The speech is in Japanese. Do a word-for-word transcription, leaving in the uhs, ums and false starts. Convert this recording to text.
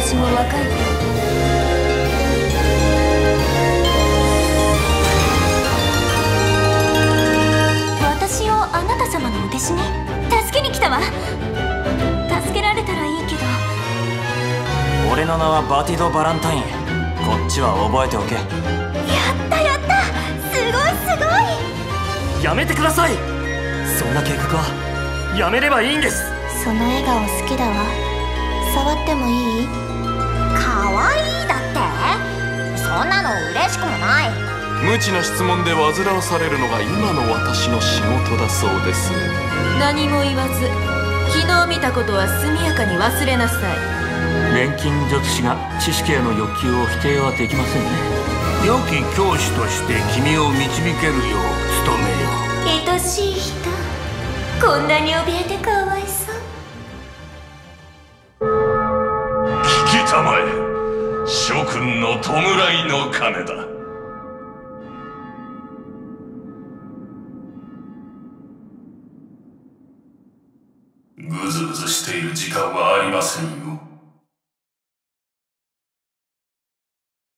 私も若い頃、私をあなた様のお弟子に助けに来たわ。助けられたらいいけど。 俺の名はバティド・バランタイン。こっちは覚えておけ。 やったやった、すごいすごい。 やめてください。そんな計画はやめればいいんです。 その笑顔好きだわ。触ってもいい？ かわいいだって？そんなの嬉しくもない。 無知な質問で煩わされるのが今の私の仕事だそうです。 何も言わず昨日見たことは速やかに忘れなさい。 錬金術師が知識への欲求を否定はできませんね。 良き教師として君を導けるよう努めよう。 愛しい人、こんなに怯えてかわいそう。 聞きたまえ、諸君の弔いの鐘だ。ぐずぐずしている時間はありませんよ。